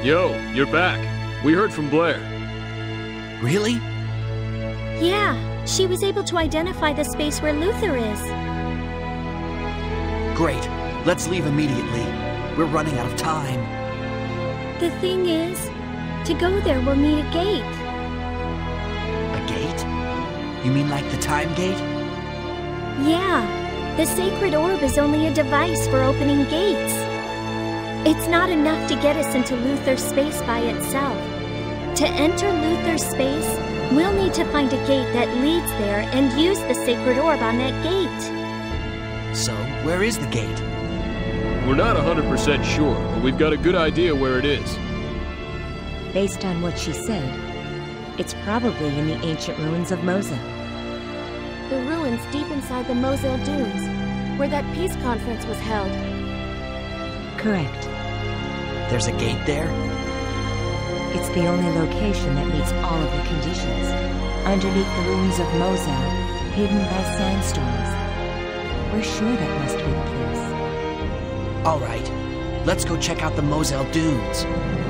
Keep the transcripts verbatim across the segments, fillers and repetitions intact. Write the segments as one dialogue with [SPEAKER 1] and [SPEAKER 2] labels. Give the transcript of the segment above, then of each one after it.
[SPEAKER 1] Yo, you're back. We heard from Blair.
[SPEAKER 2] Really?
[SPEAKER 3] Yeah, she was able to identify the space where Luther is.
[SPEAKER 2] Great. Let's leave immediately. We're running out of time.
[SPEAKER 3] The thing is, to go there we'll need a gate.
[SPEAKER 2] A gate? You mean like the time gate?
[SPEAKER 3] Yeah, the sacred orb is only a device for opening gates. It's not enough to get us into Luther's space by itself. To enter Luther's space, we'll need to find a gate that leads there and use the sacred orb on that gate.
[SPEAKER 2] So, where is the gate?
[SPEAKER 1] We're not one hundred percent sure, but we've got a good idea where it is.
[SPEAKER 4] Based on what she said, it's probably in the ancient ruins of Mosul.
[SPEAKER 5] The ruins deep inside the Mosul Dunes, where that peace conference was held.
[SPEAKER 4] Correct.
[SPEAKER 2] There's a gate there?
[SPEAKER 4] It's the only location that meets all of the conditions. Underneath the ruins of Mosul, hidden by sandstorms. We're sure that must be the place.
[SPEAKER 2] All right. Let's go check out the Mosul Dunes.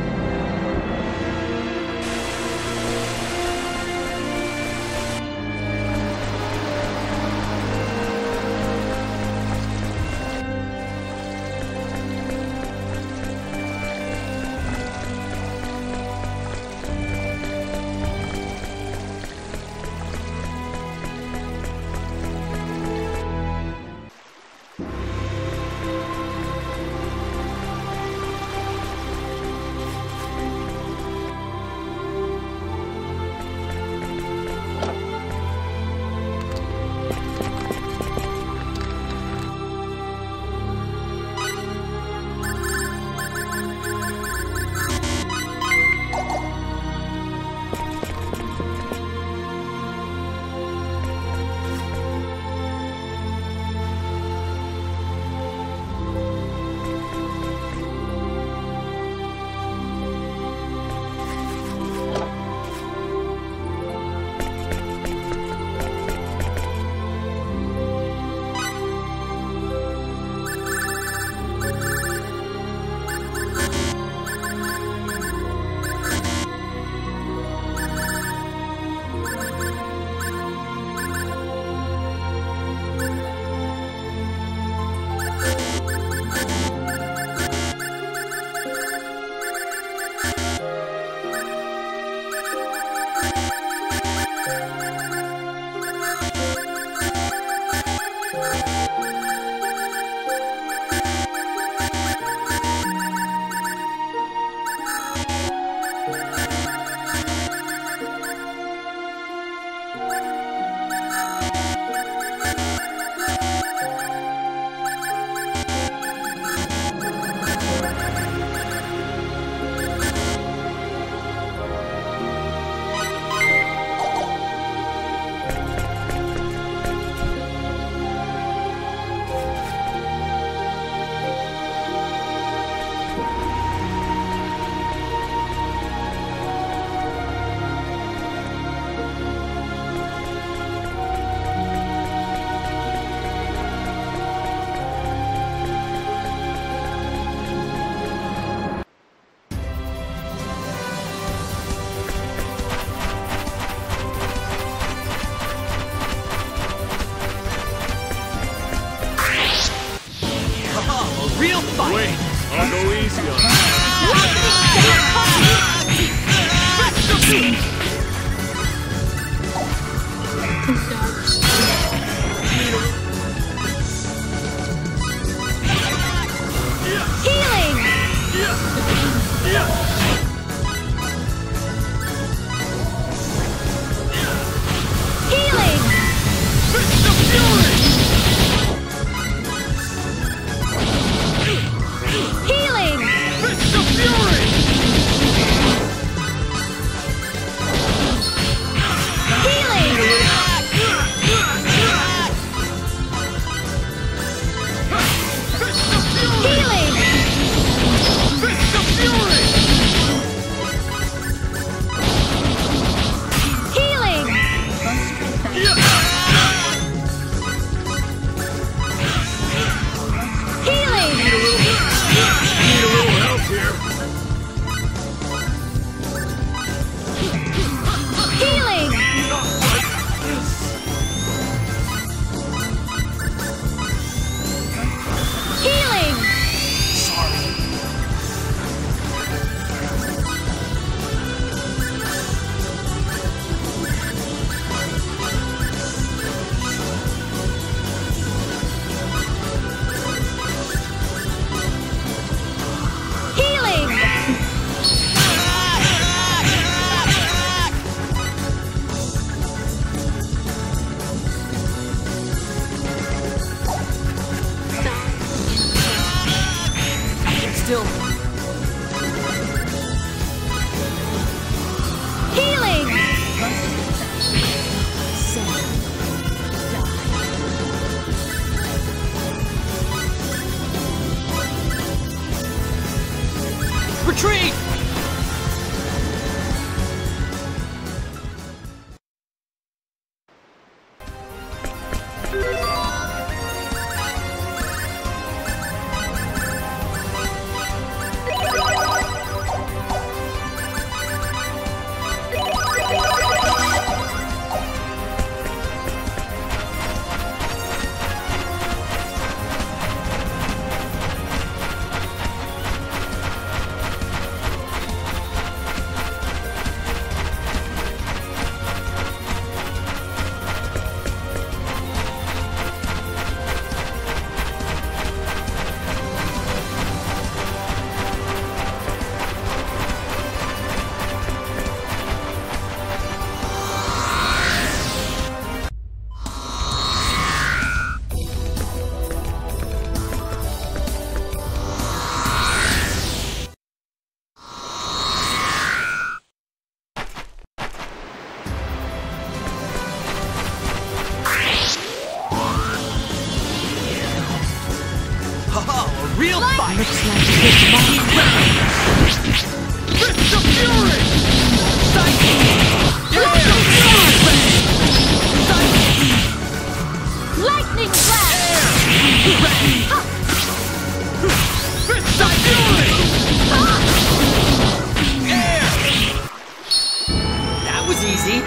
[SPEAKER 2] Real fight!
[SPEAKER 1] Wait, I'll go easy on you.
[SPEAKER 3] Healing! Healing! Healing! Healing! Healing!
[SPEAKER 2] Retreat! Real fight! Looks like it's mighty weapon! Fist of Fury!
[SPEAKER 3] Lightning blast!
[SPEAKER 2] Fist of Fury! Air! That was easy!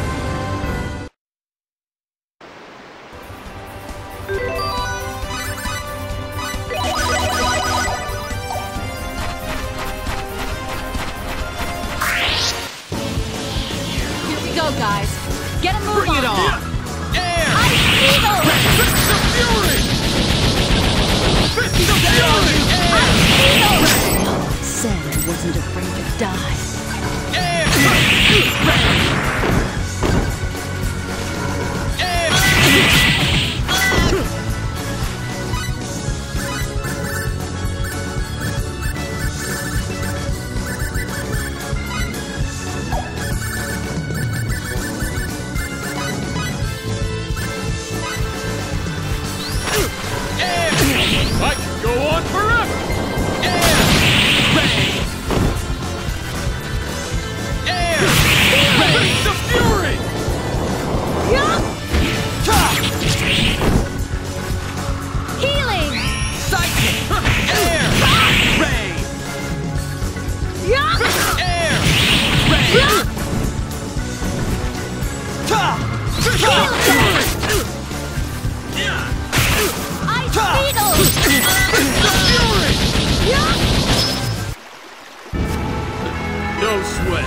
[SPEAKER 3] Guys, get a move
[SPEAKER 2] Bring
[SPEAKER 3] on.
[SPEAKER 2] it on! Air!
[SPEAKER 3] Ice Beetle!
[SPEAKER 2] Fist of Fury! Fist of Fury!
[SPEAKER 3] Ice Beetle!
[SPEAKER 5] Said I wasn't afraid to die.
[SPEAKER 2] Air!
[SPEAKER 1] I can go on forever!
[SPEAKER 2] Air! Ray! Air! Fist of Fury!
[SPEAKER 3] Healing!
[SPEAKER 2] Psychic! Air! Ray! Air! Ray! Fist of Fury!
[SPEAKER 3] Ice Beetle!
[SPEAKER 2] Fist of Fury!
[SPEAKER 1] No sweat.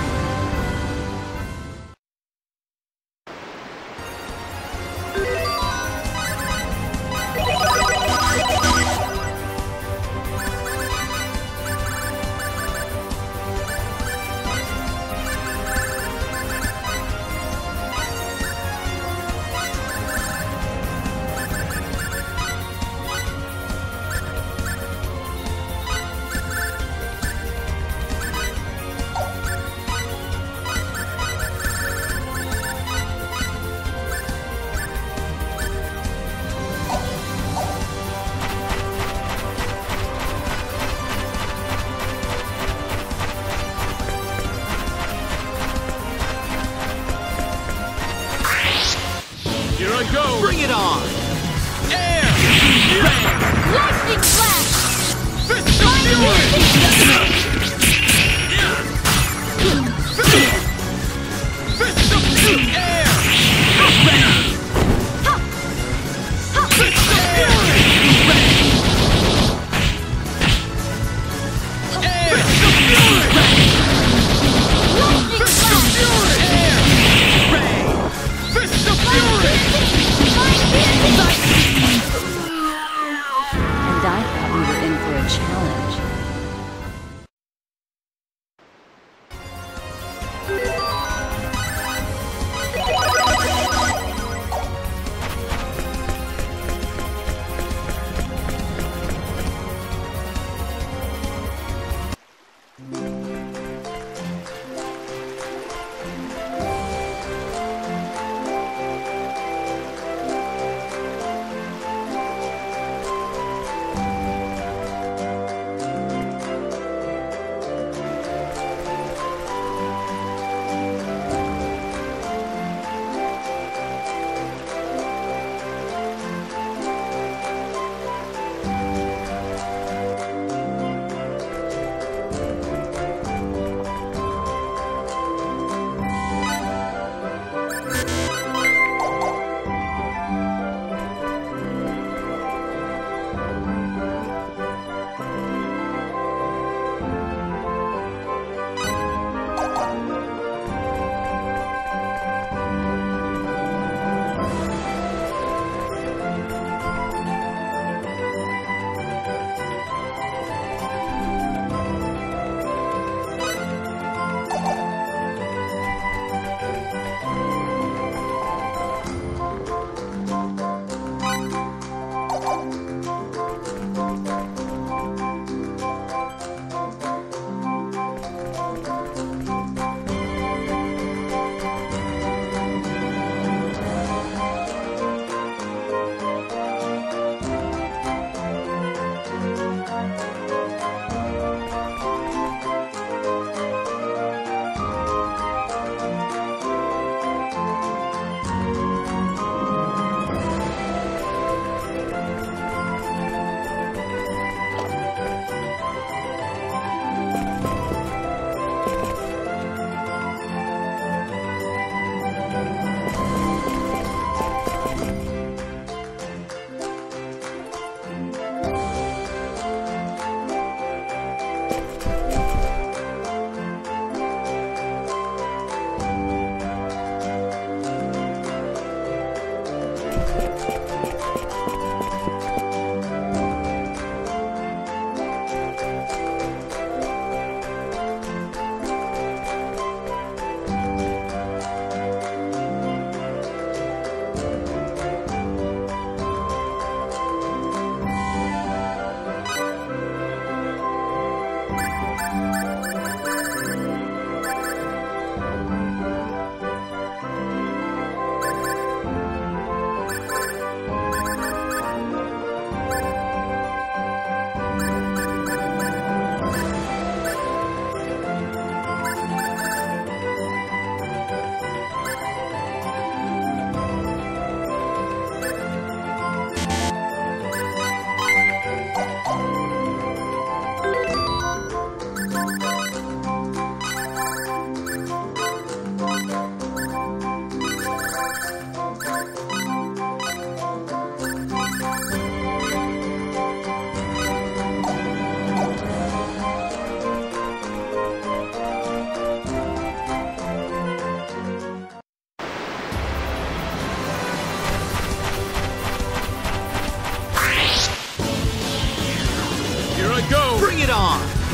[SPEAKER 1] Here I go!
[SPEAKER 2] Bring it on! Air! Ray!
[SPEAKER 3] Lightning blast!
[SPEAKER 2] Fist of Fury! Fist of Fury! Air! Ray! Fist of Fury! Ray! Air! Fist of Fury!
[SPEAKER 3] Lightning
[SPEAKER 2] Fist of
[SPEAKER 3] blast!
[SPEAKER 2] Fury! Air! Ray! Fist of Fury!
[SPEAKER 5] And I thought we were in for a challenge.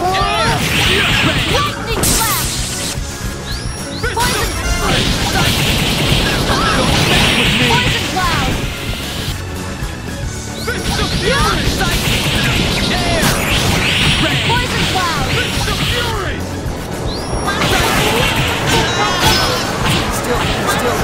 [SPEAKER 5] Lightning slash! Poison! Poison cloud!
[SPEAKER 2] Fist of Fury! Air!
[SPEAKER 5] Poison cloud!
[SPEAKER 2] Fist of Fury!
[SPEAKER 4] Still, still.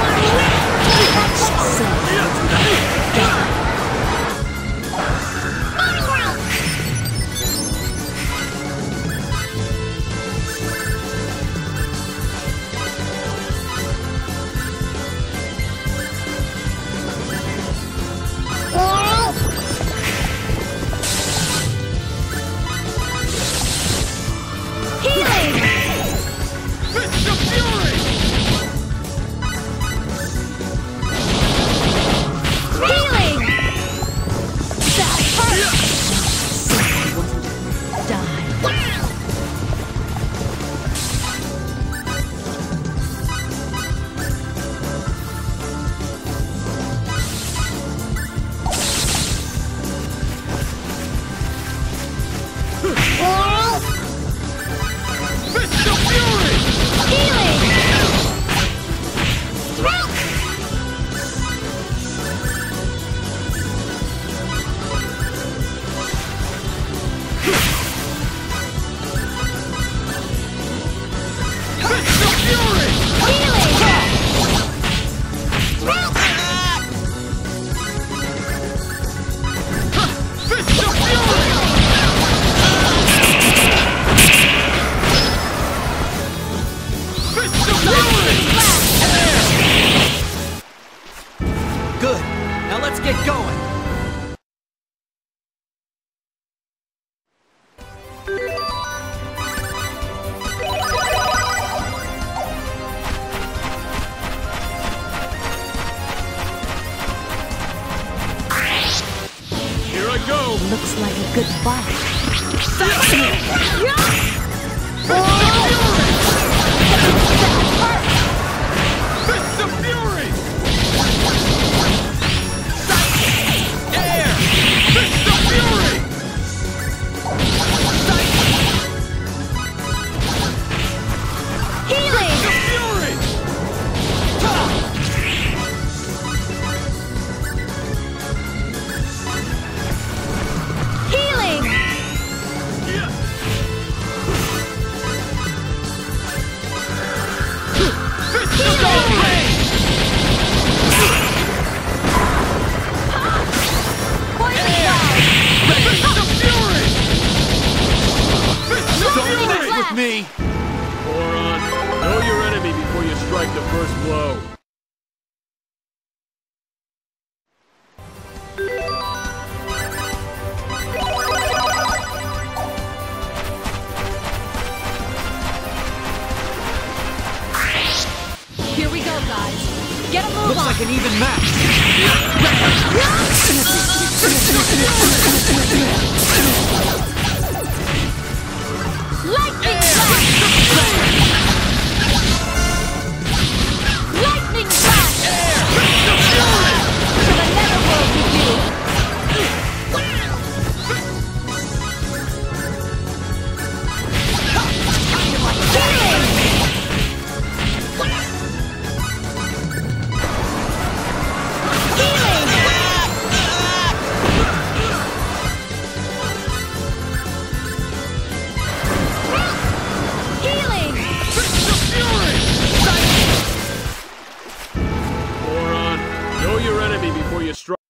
[SPEAKER 2] Good. Now let's get going.
[SPEAKER 1] Here I go!
[SPEAKER 4] Looks like a good fight.
[SPEAKER 2] Fist of Fury! Air! Fist of Fury!
[SPEAKER 5] Healing!
[SPEAKER 2] Fist of Fury!
[SPEAKER 5] Healing!
[SPEAKER 2] Fist of Fury!
[SPEAKER 5] Poison cloud!
[SPEAKER 2] Fist of Fury! Fist of
[SPEAKER 5] Don't
[SPEAKER 2] Fury!
[SPEAKER 5] mess
[SPEAKER 2] with me!
[SPEAKER 1] Boron, know your enemy before you strike the first blow.
[SPEAKER 5] Here we go, guys. Get a move
[SPEAKER 2] Looks
[SPEAKER 5] on.
[SPEAKER 2] like an even match.
[SPEAKER 5] Lightning slash! Lightning slash! To the netherworld with you! Healing!
[SPEAKER 1] Boron, know your enemy before you strike.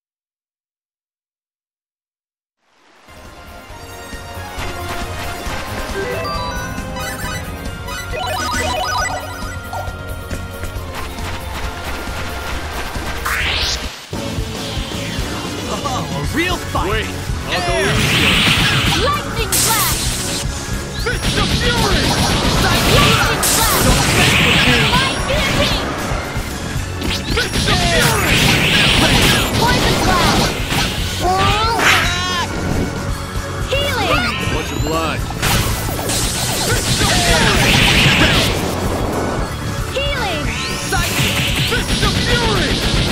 [SPEAKER 2] Oh, a real fight!
[SPEAKER 1] Wait, I'll go easy.
[SPEAKER 5] Lightning slash!
[SPEAKER 2] Fist of Fury!
[SPEAKER 5] Lightning slash! Light piercing!
[SPEAKER 2] Fist of Fury!
[SPEAKER 5] Poison cloud! Healing!
[SPEAKER 1] Much obliged.
[SPEAKER 2] Fist of Fury!
[SPEAKER 5] Healing!
[SPEAKER 2] Fist of Fury!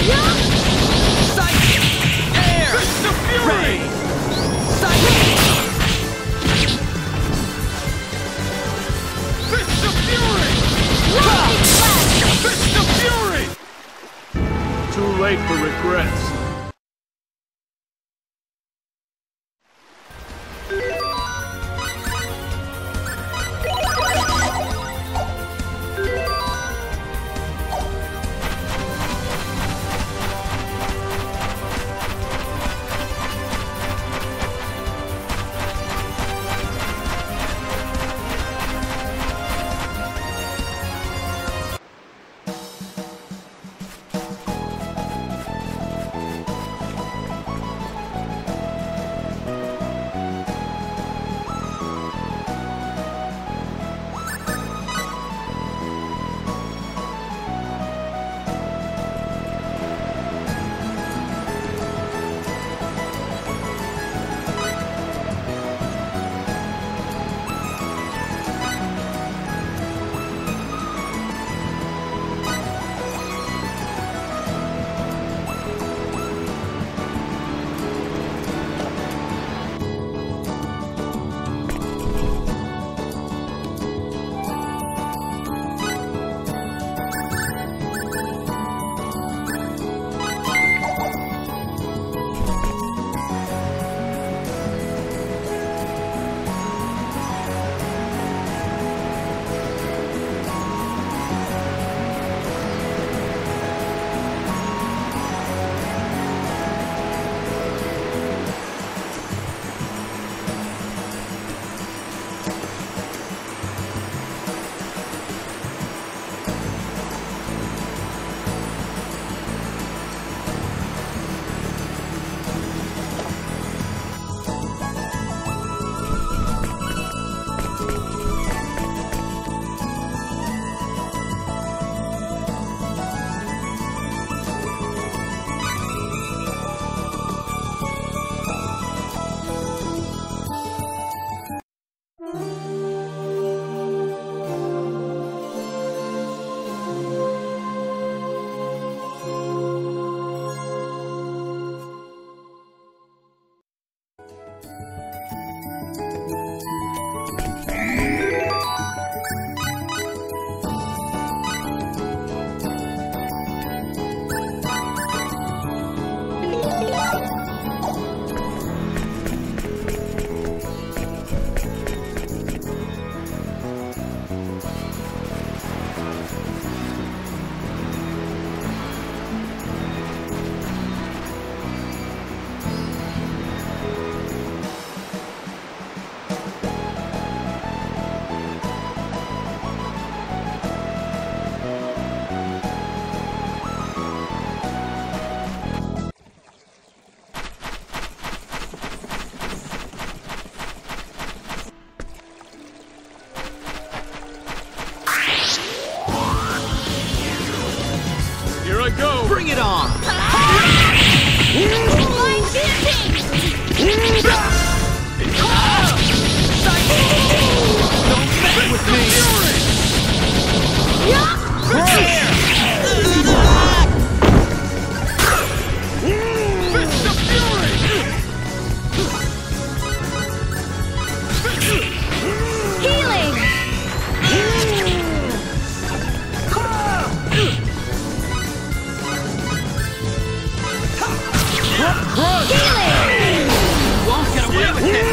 [SPEAKER 2] Air! Fist of Fury!
[SPEAKER 1] late for regrets. Go!
[SPEAKER 2] Bring it on!
[SPEAKER 5] Line piercing!
[SPEAKER 2] Don't mess with me! Fist of Fury!
[SPEAKER 5] Healing!
[SPEAKER 2] Healing! Won't get away with this!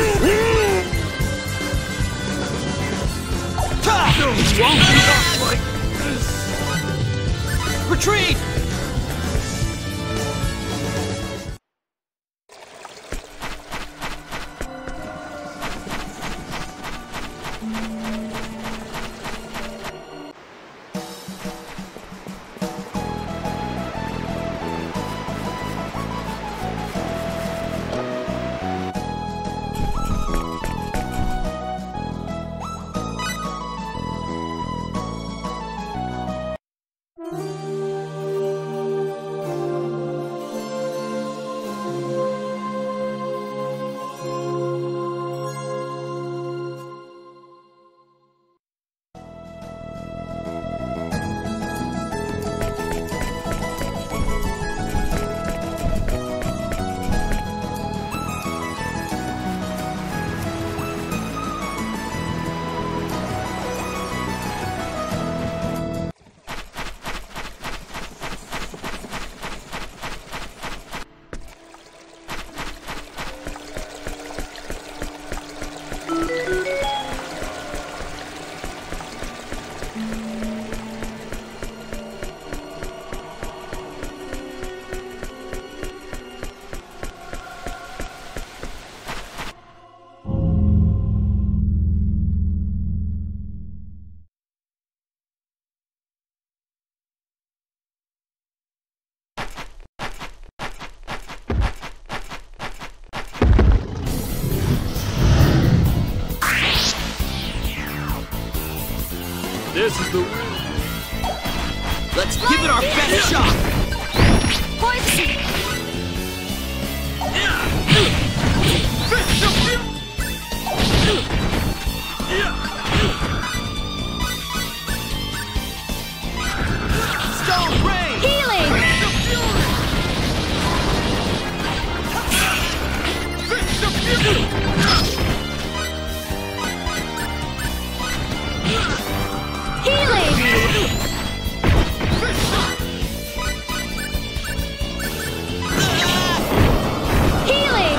[SPEAKER 2] You won't be off like this! Retreat!
[SPEAKER 1] This is the way.
[SPEAKER 2] Let's give it our best shot!
[SPEAKER 5] Poison!
[SPEAKER 2] Stone Rain!
[SPEAKER 5] Healing! Healing! Healing!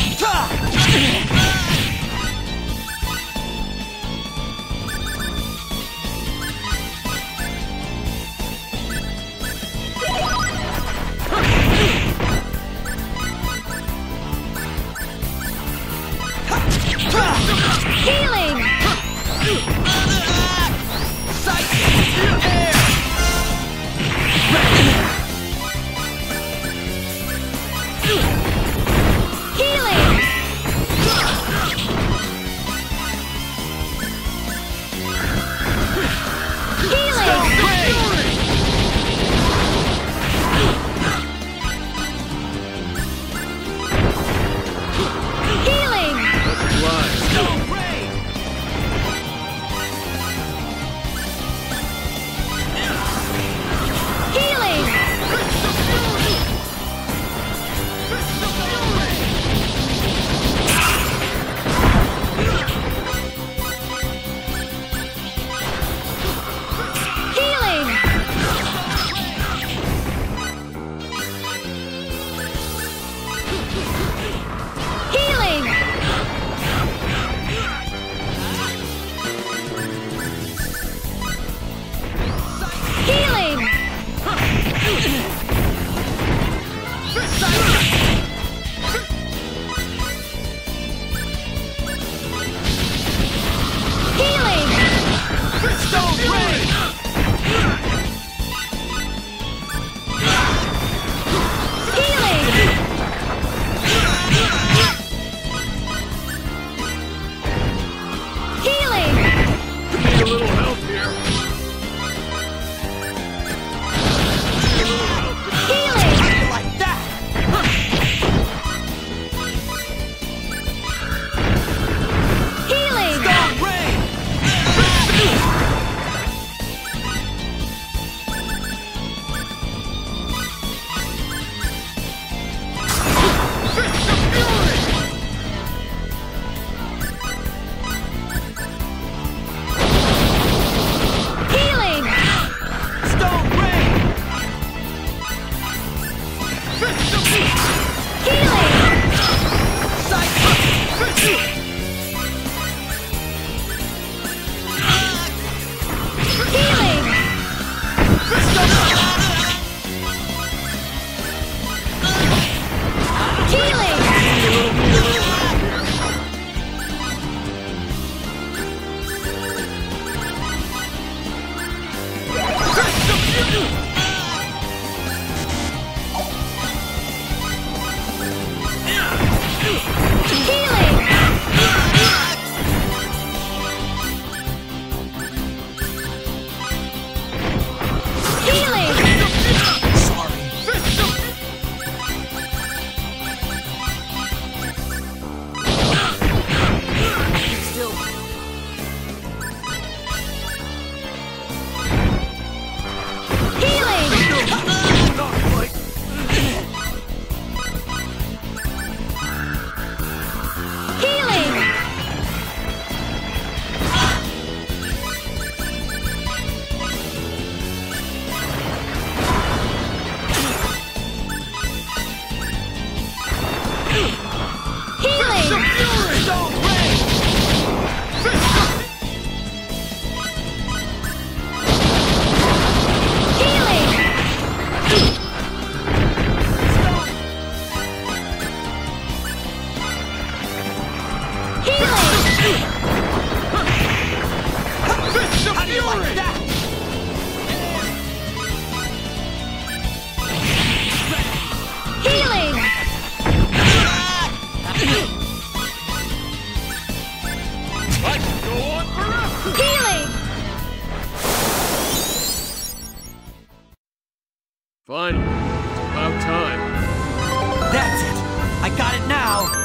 [SPEAKER 5] Healing! Healing! Healing! Healing!
[SPEAKER 1] Line.
[SPEAKER 5] Healing! Healing! Healing! Healing! Healing!
[SPEAKER 2] Stone Rain!
[SPEAKER 5] Healing! Healing!
[SPEAKER 1] Need a little help here.
[SPEAKER 5] Healing!
[SPEAKER 2] Like that!
[SPEAKER 5] Healing!
[SPEAKER 2] Stone Rain!
[SPEAKER 5] Healing!
[SPEAKER 2] Stone Rain!
[SPEAKER 5] Healing! Healing! Healing! Healing! Healing! Healing! Healing!
[SPEAKER 2] Stone Rain!
[SPEAKER 5] Healing! Healing!
[SPEAKER 2] How do you like that?
[SPEAKER 5] Healing!
[SPEAKER 1] I can go on forever.
[SPEAKER 5] Healing!
[SPEAKER 1] Finally, it's about time.
[SPEAKER 2] That's it! I got it now!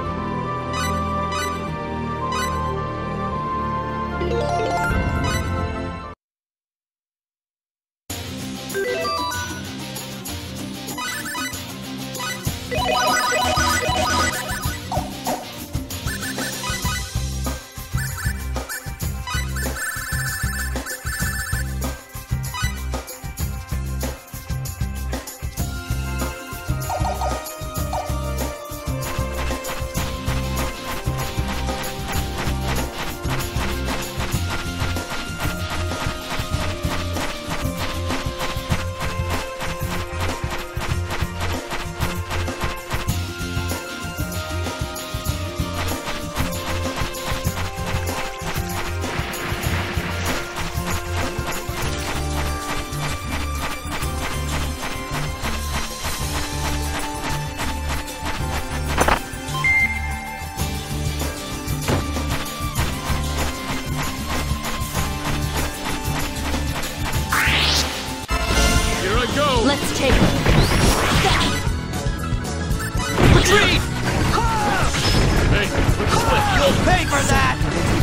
[SPEAKER 5] Let's take it.
[SPEAKER 2] Retreat!
[SPEAKER 1] Hey, let's slip.
[SPEAKER 2] You'll pay for that!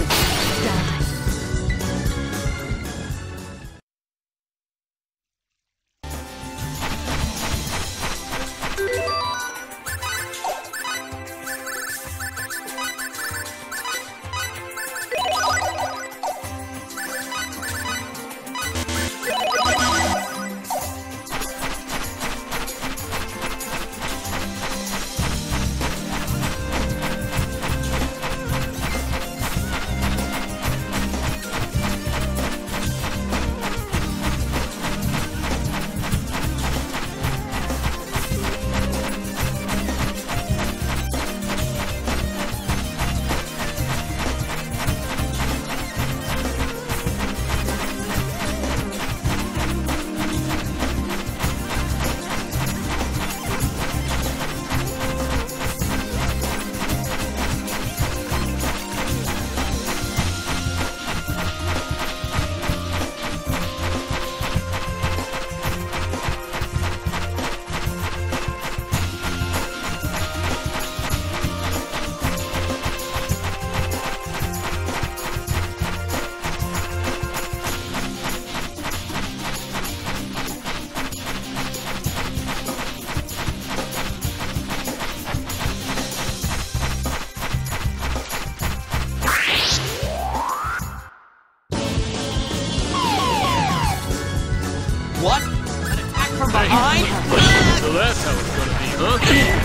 [SPEAKER 2] What? An attack from behind?
[SPEAKER 1] So that's how it's gonna be, huh?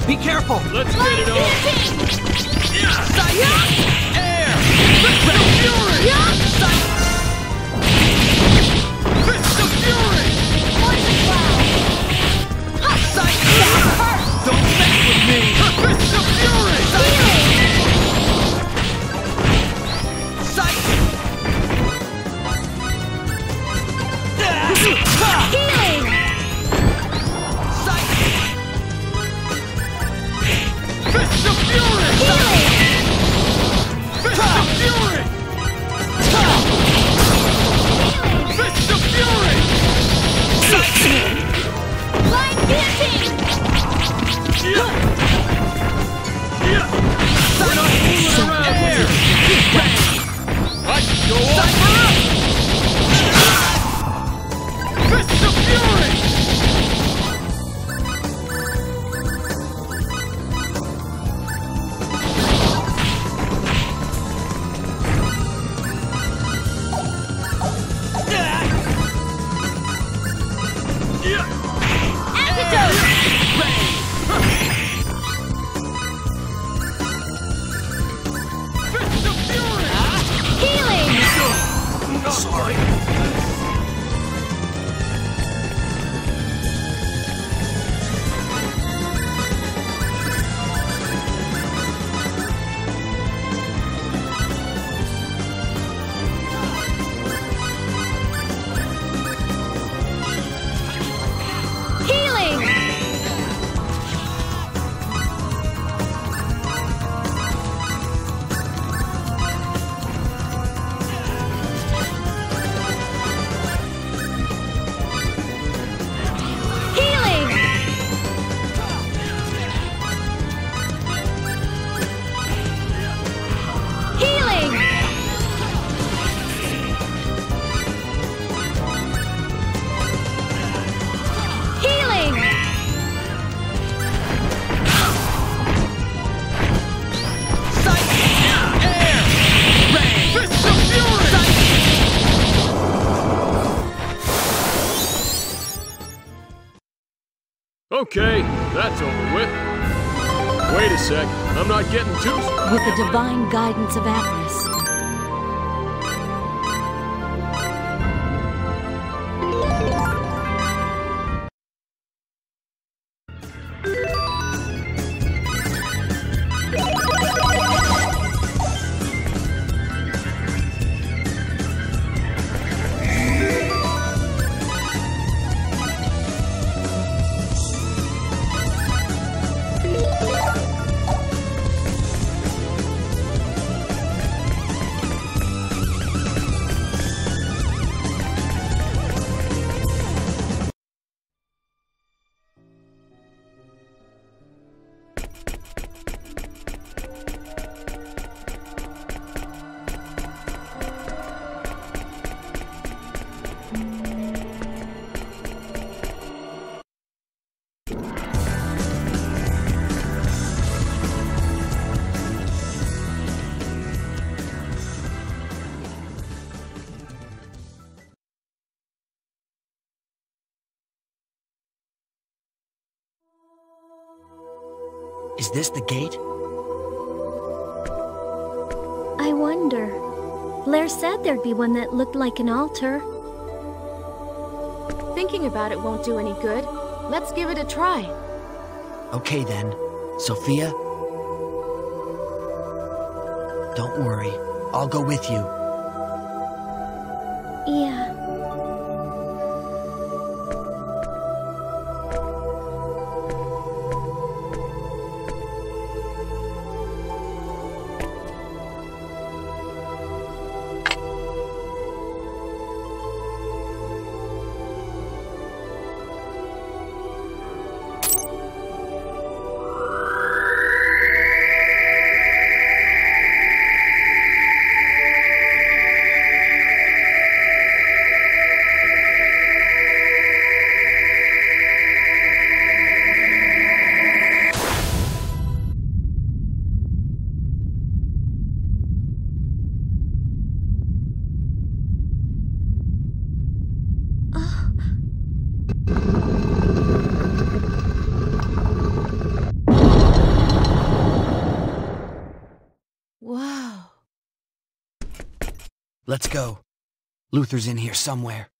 [SPEAKER 2] Be careful!
[SPEAKER 1] Let's get it on!
[SPEAKER 2] Psychic! Air! Fist of Fury! Fist of Fury!
[SPEAKER 5] Poison cloud!
[SPEAKER 2] Psychic! Don't mess with me! Fist of Fury! Psychic! Psychic!
[SPEAKER 5] Healing!
[SPEAKER 2] Psychic! Fist of Fury!
[SPEAKER 5] Healing!
[SPEAKER 2] Fist of Fury! Fist of Fury! Psychic!
[SPEAKER 5] Blind piercing!
[SPEAKER 1] We're not fooling around here! I can go off!
[SPEAKER 2] Fist of Fury!
[SPEAKER 5] Antidote!
[SPEAKER 2] Fist of Fury!
[SPEAKER 5] Healing!
[SPEAKER 2] Sorry.
[SPEAKER 5] Healing! Healing! Healing! Healing!
[SPEAKER 2] Psychic! Air! Rain! Fist of Fury!
[SPEAKER 1] Okay, that's over with. Wait a sec, I'm not getting too...
[SPEAKER 3] With the divine guidance of Atlas,
[SPEAKER 2] Is this the gate?
[SPEAKER 3] I wonder. Blair said there'd be one that looked like an altar.
[SPEAKER 5] Thinking about it won't do any good. Let's give it a try.
[SPEAKER 6] Okay then. Sophia? Don't worry. I'll go with you.
[SPEAKER 3] Yeah.
[SPEAKER 6] Let's go. Luther's in here somewhere.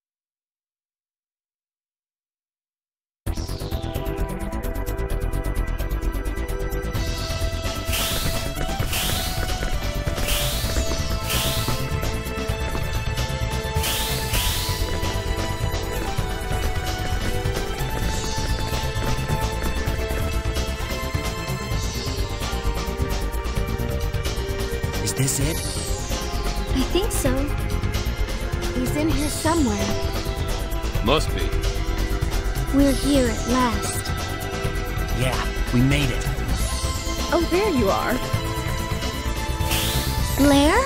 [SPEAKER 6] Is this it?
[SPEAKER 3] I think so.
[SPEAKER 5] He's in here somewhere.
[SPEAKER 1] Must be.
[SPEAKER 3] We're here at last.
[SPEAKER 6] Yeah, we made it.
[SPEAKER 5] Oh, there you are.
[SPEAKER 3] Blair?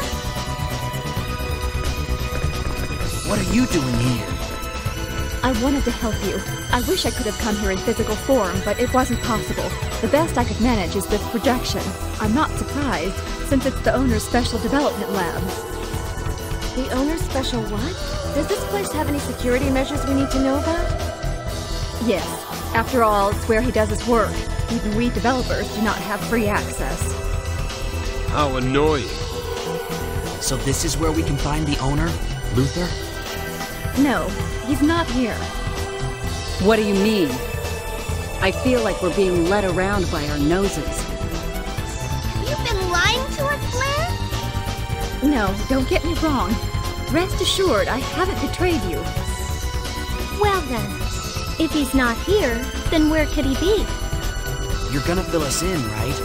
[SPEAKER 6] What are you doing here?
[SPEAKER 5] I wanted to help you. I wish I could have come here in physical form, but it wasn't possible. The best I could manage is this projection. I'm not surprised, since it's the owner's special development lab. The owner's special what? Does this place have any security measures we need to know about? Yes. After all, it's where he does his work. Even we developers do not have free access.
[SPEAKER 1] How annoying.
[SPEAKER 6] So this is where we can find the owner, Luther?
[SPEAKER 5] No, he's not here.
[SPEAKER 7] What do you mean? I feel like we're being led around by our noses.
[SPEAKER 3] You've been lying to us, Blair?
[SPEAKER 5] No, don't get me wrong. Rest assured, I haven't betrayed you.
[SPEAKER 3] Well then, if he's not here, then where could he be?
[SPEAKER 6] You're gonna fill us in, right?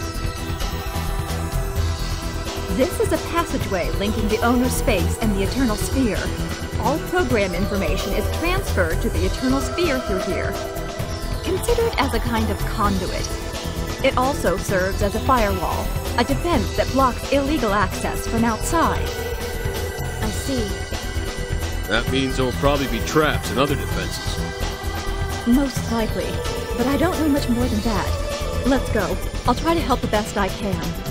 [SPEAKER 5] This is a passageway linking the owner's space and the Eternal Sphere. All program information is transferred to the Eternal Sphere through here. Consider it as a kind of conduit. It also serves as a firewall, a defense that blocks illegal access from outside. I see.
[SPEAKER 1] That means there will probably be traps and other defenses.
[SPEAKER 5] Most likely, but I don't know much more than that. Let's go. I'll try to help the best I can.